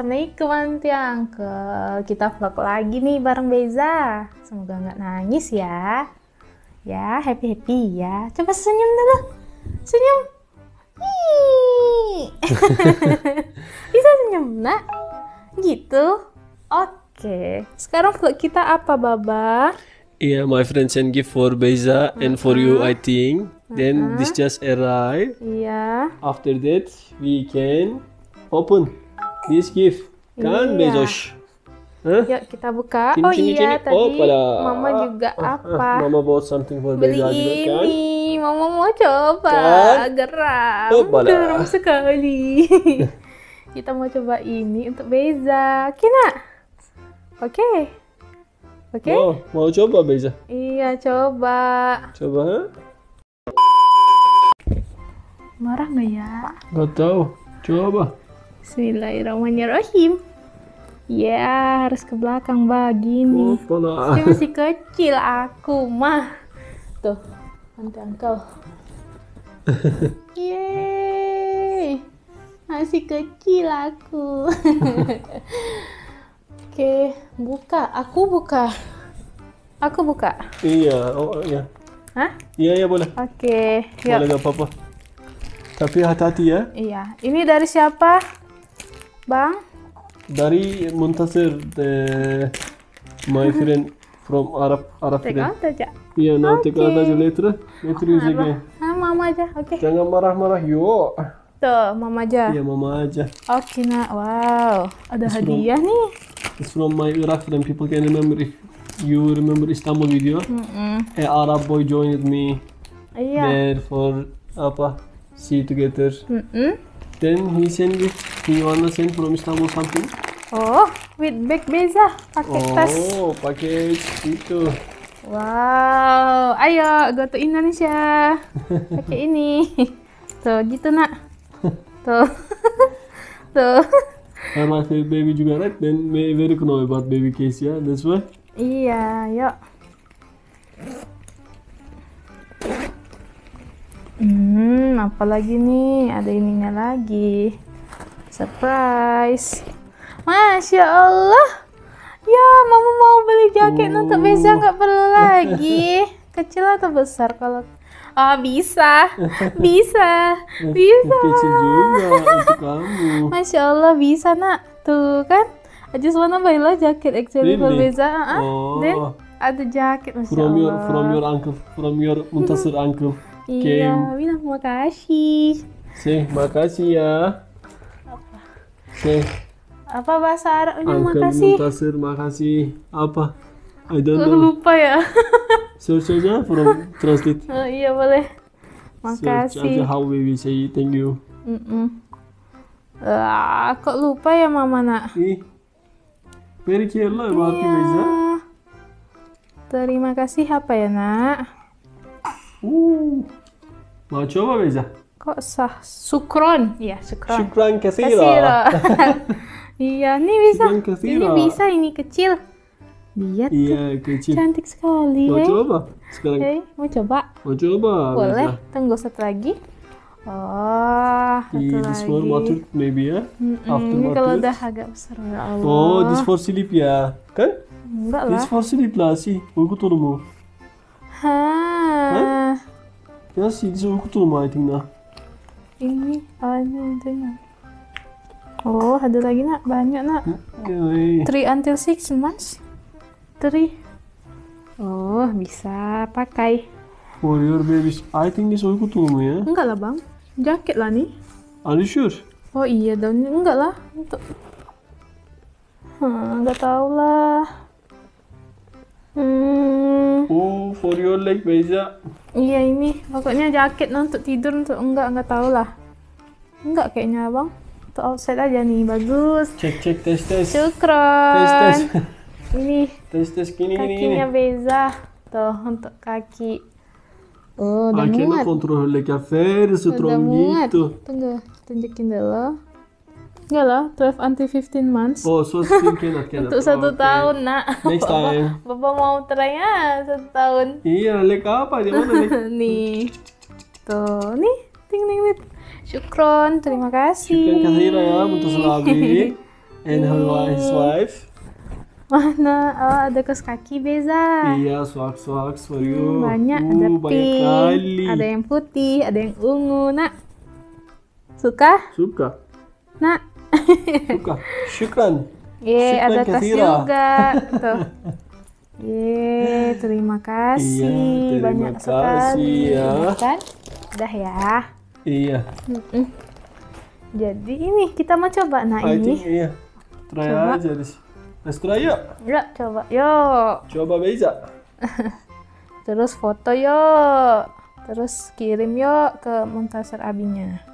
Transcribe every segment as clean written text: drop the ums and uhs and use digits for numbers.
Assalamualaikum Aunty Uncle. Kita vlog lagi nih bareng Beza. Semoga nggak nangis ya. Ya, happy ya. Coba senyum dulu. Senyum. Bisa senyum, Nak? Gitu. Oke. Sekarang vlog kita apa, Baba? Yeah, my friend send gift for Beza and for you, I think. Then this just arrived. Iya. After that, we can open this gift. Kan, Iya. Bezos? Huh? Yuk kita buka. Cini, Oh cini, iya, cini. tadi Oh, pada. Mama juga apa? Mama bought something for Beli Beza juga kan? ini. Mama mau coba. Kan? Geram. Oh, pada. Geram sekali. Kita mau coba ini untuk Beza. Oke, Nak? Oke. Oke? Oh, mau coba Beza? Iya, coba. Coba, ha? Marah nggak ya? Gak tahu. Coba. Bismillahirrahmanirrahim. Ya, harus ke belakang begini. Oh, pada. Dia masih kecil aku mah. Tuh, Aunty Uncle. Yeay. Masih kecil aku. Oke, buka. Aku buka. Aku buka. Iya, oh iya. Hah? Iya, boleh. Oke, Boleh, yuk. gak apa-apa. Tapi hati-hati ya. Iya, ini dari siapa? Bang? Dari Muntasir, my friend from Arab Take friend. out aja. Iya, now take out aja later use again. Ah, mama aja. Oke. Jangan marah-marah, yo. Tuh, mama aja. Iya, mama aja. Oke, Nak. Wow, ada hadiah nih. It's from my Iraq friend. People can remember if you remember Istanbul video. A Arab boy joined me Iya. there for apa? See together. Mm-mm. Then he send it. He wanna send from Istanbul something. Oh, with bag Beza, pakai tas. Oh, package itu. Wow, ayo go to Indonesia. Pakai ini. Tuh, gitu, Nak. Tuh. Tuh. I like baby juga, right? Then very know about baby case ya. That's why. Iya, yuk. Apa lagi nih? Ada ininya lagi. Surprise. Masya Allah. Ya, Mama mau beli jaket untuk Beza, nggak perlu lagi. Kecil atau besar kalau... Oh, bisa. Bisa. Bisa. Kecil juga untuk kamu. Masya Allah, bisa, Nak. Tuh kan. I just wanna buy lah jaket actually for Really? Beza. Oh. Then ada jaket, Masya From Allah. your uncle, from your Muntasir uncle. Iya, bilang makasih. Say makasih ya. Say Apa bahasa Arabnya Uncle makasih? Muntasir makasih. Apa? I don't Aku know. lupa ya. Search aja from translate. Oh, iya boleh. Search aja Makasih. how we will say thank you. Kok lupa ya Mama, Nak? Ih, very careful about you, Beza. Terima kasih apa ya, Nak? Mau coba Beza? Kok sah? Sukron. Iya, sukron. Syukran Kasiro. kasira. Iya, ini bisa. Syukran kasira. Ini bisa, ini kecil. Lihat tuh. Iya, kecil. Cantik sekali. Mau Hei. coba sekarang? Hei, mau coba? Mau coba? Boleh. Beza? Tunggu satu lagi. Oh, satu This lagi. for water maybe ya? After Ini kalau water. udah agak besar ya Allah. Oh, this for sleep ya? Kan? Enggak This lah. for sleep lah sih. Uyku turunmu. Hah. Ya sih, this uyku turunmu I think nah. Ini ada. Oh, ada lagi, Nak. Banyak, Nak. Yoi. 3 until 6 months. 3. Oh, bisa pakai. For your babies. I think this uyku turunmu ya. Enggak lah, Bang. Jaket lah nih. Are you sure? Oh iya, daunnya enggak lah. Untuk enggak tahu lah. Oh, for your leg Beza. Iya ini, pokoknya jaket nah, untuk tidur untuk enggak tahu lah. Enggak kayaknya, Bang. Untuk outside aja nih, bagus. Cek tes. Syukron. Tes. Ini Tes gini. kakinya Beza. Tuh, untuk kaki. Oh, udah Akhirnya muat. kontrol lekker Udah strong muat. gitu. Tunggu, tunjukin dulu. Enggak lah, 12 until 15 months. Oh, so still cannot. Untuk 1 Okay. tahun, Nak. Next time. Bapak mau try ya 1 tahun. Iya, leg apa? Di mana leg? Nih. Tuh, nih. Ting. Syukron, terima kasih. Syukran kasira ya, untuk selabi. And his wife. Mana? Oh, ada kaos kaki Beza. Iya, socks for you. Banyak, ada banyak pink, kali. ada yang putih, ada yang ungu, nak. Suka? Suka. Nak? Suka. Syukran. Ye, Syukran ada tas kathira. juga. Tuh. Ye, terima kasih. Iya, terima Banyak kasih, sekali. ya. Udah kan? Udah ya. Iya. Jadi ini kita mau coba nak I ini. think iya. Try Coba. aja deh. Let's try yuk. Yuk, coba. Yuk. Coba Beza. Terus foto yuk. Terus kirim yuk ke Muntasir abinya.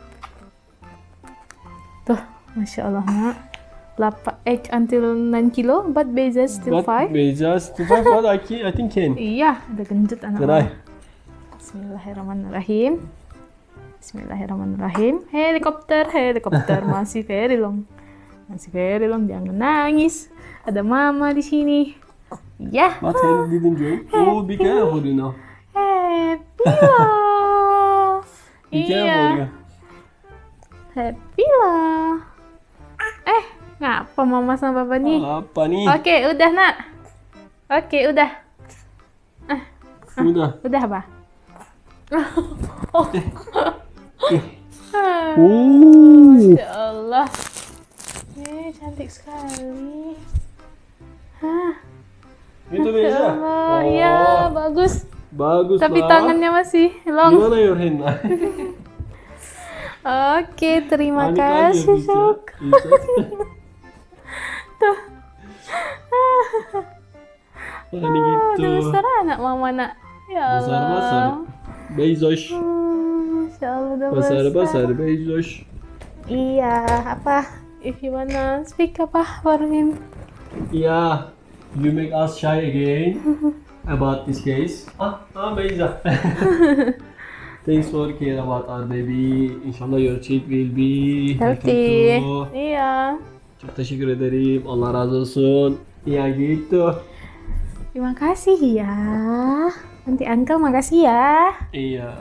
Tuh, Masya Allah nak. 8 until 9 kilo, but Beza still But 5. Beza still 5, but I think can. Iya, udah gendut anak. Try. Bismillahirrahmanirrahim. Bismillahirrahmanirrahim. Helikopter, masih very long. Jangan nangis. Ada mama di sini. Ya. But Henry didn't join. Oh, be careful you know. Happy lah. Be careful you. Happy lah. Ngapa mama sama papa nih? Apa nih? Oke, udah nak. Oke, udah. Udah. Udah apa? Masya Allah. Cantik sekali. Itu Masya Beza. Allah, ya bagus. Bagus Tapi lah. tangannya masih long. Gimana your hand? Oke, terima Balik aja, kasih, bisa. Sok. Bisa. Tuh. Ini gitu. Udah besar anak mama nak. Ya Allah. Besar. Bezos. Masya Allah udah besar. Besar Bezos. Iya, apa? If you wanna speak apa for him? Yeah, you make us shy again about this case. Beza. Thanks for care about our baby. Inshallah your child will be Healthy. too. Iya. Çok teşekkür ederim. Allah razı olsun. Iya gitu. Terima kasih ya. Nanti Uncle makasih ya. Iya.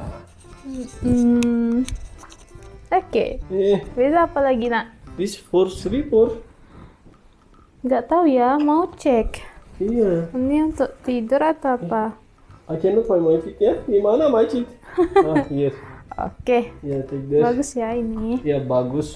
Oke. Bisa apa lagi nak? This for sleeper. Nggak tahu ya, mau cek. Iya. Ini untuk tidur atau apa? I cannot find my cheat ya. Di mana my cheat? Yes. Oke. Yeah, take this. Bagus ya ini. Ya bagus.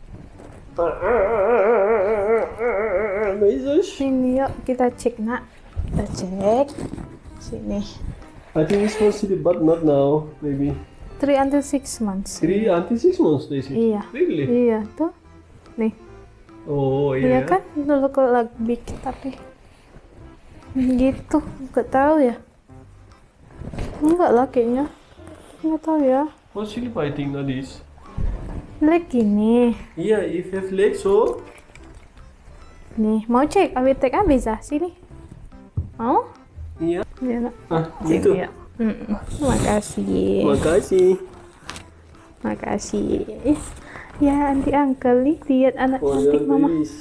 Bezos. Sini yuk kita cek nak. Kita cek. Sini. I think it's for sleep, but not now. Maybe 3 until 6 months. 3 until 6 months. They say. Iya. Really? Iya tuh. Nih. Oh Iya iya. kan? Dulu kalau big tapi gitu. Nggak tahu ya. Enggak lah kayaknya. Nggak tahu ya. For sleep, I think not this. Leg gini. Yeah, if you have leg, so Nih, mau cek? Abi tek bisa sini. Mau? iya. Iya nak. Cek Gitu. ya. Makasih. Makasih. Makasih. Ya, anti uncle nih, lihat anak For cantik your mama. babies.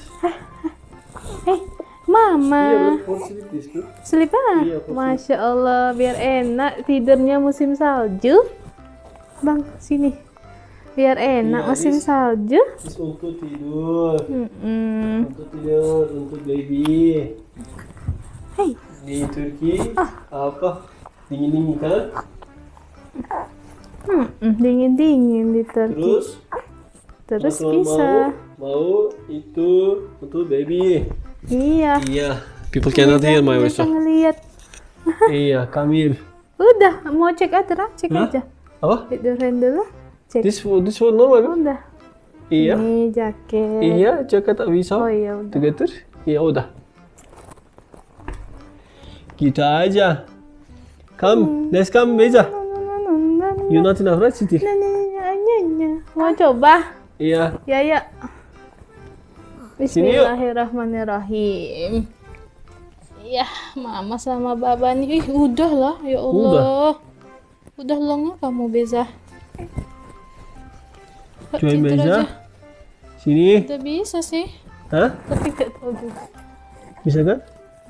Mama. Iya, but for sleep this too. Sleep ah? Iya, for Masya Allah, biar enak tidurnya musim salju. Bang, sini. Biar enak Iya, musim this- salju. This untuk tidur. Mm-mm. Untuk tidur, untuk baby. Hei, Di Turki apa? Dingin-dingin kan? dingin-dingin di Turki. Terus kalau bisa. mau itu untuk baby. Iya. Iya. People cannot hear my voice. Bisa ngeliat. Iya, Kamil. Udah, mau cek aja, cek Hah? aja. Apa? Tidurin dulu. Cek. This for normal kan? Udah. Iya. Ini jaket. Iya, jaket tak bisa. Oh iya udah. Together? Iya, udah. Gitu aja. Come, let's come, Beza. You not enough, right, Siti? Mau coba? Iya. Ya ya. Sini yuk. Bismillahirrahmanirrahim. Ya, mama sama baba nih. Udah lah, ya Allah. Udah long kamu Beza. Join Tidur Beza. aja. Sini. Udah bisa sih, Hah? tapi gak tahu juga. Bisa kan?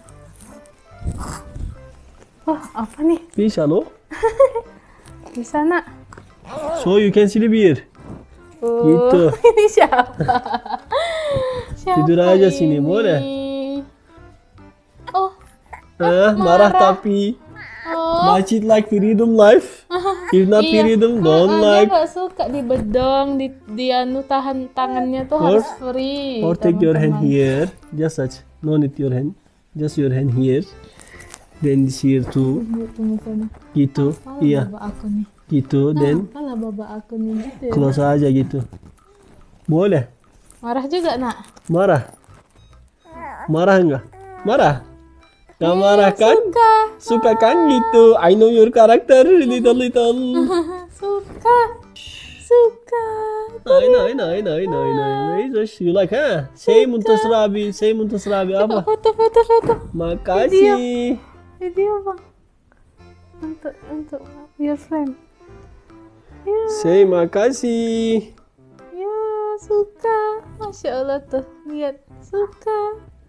Wah, apa nih? Bisa loh. Bisa nak? So you can sleep here. Oh, Gitu. ini siapa? Tidur Siapa aja sini, ini? boleh? Oh, Marah tapi. oh. Macit like freedom life. If not Iya. freedom, don't Dia like. nggak suka dibedong, di anu tahan tangannya tuh harus free. Or take your hand teman-teman. here. Just such. No need your hand. Just your hand here. Then this here too. Gitu mukanya. Gitu. Apalah Iya. baba aku nih. Gitu. Then Apalah baba aku nih gitu ya. close aja gitu. Boleh. Marah juga nak. Marah. Marah enggak? Marah. Gak marah kan? Suka. Suka kan gitu. I know your character little. Suka. Suka. I know. You like, huh? Say Muntasrabi. Apa? Foto. Makasih. Video bang. Untuk your friend. Ya, Say makasih. ya suka. Masya Allah tuh. Lihat suka.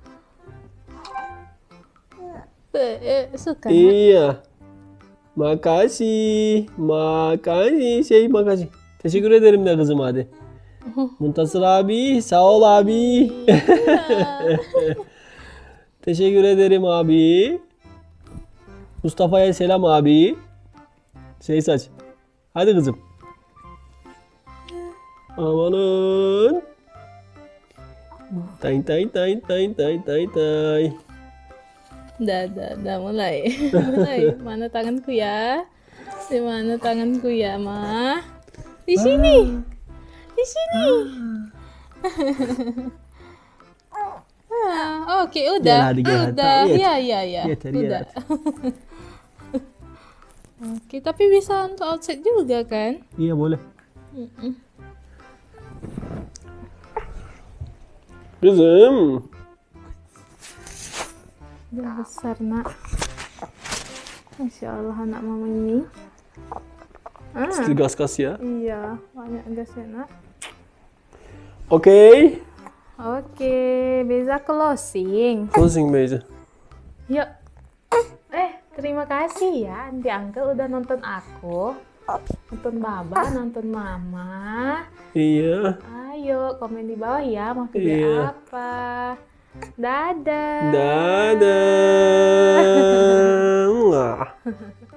Suka. Nak? Iya. Makasih. Say makasih. Teşekkür ederim de kızım hadi. Muntasır abi, sağ ol abi. Teşekkür ederim abi. Mustafa'ya selam abi. Şey saç. Hadi kızım. Amanın. Tay. Udah mulai. Mana tanganku ya? Di mana tanganku ya, Ma? Di sini. Di sini. Oke, udah. Gel hadi, Udah. Yeter. Ya. Yeter, Udah. yeter. Oke, tapi bisa untuk outside juga kan? Iya boleh. Kızım. Udah besar, Nak. Masya Allah, anak mama ini. Still gas ya. Iya, banyak gasnya, Nak. Oke. Oke, Beza closing. Closing Beyza. Yuk. Terima kasih ya, Aunty Uncle udah nonton aku. Nonton Baba, nonton Mama. Iya. Ayo, komen di bawah ya, mau video Iya. apa. Dadah. Dadah. Mwah.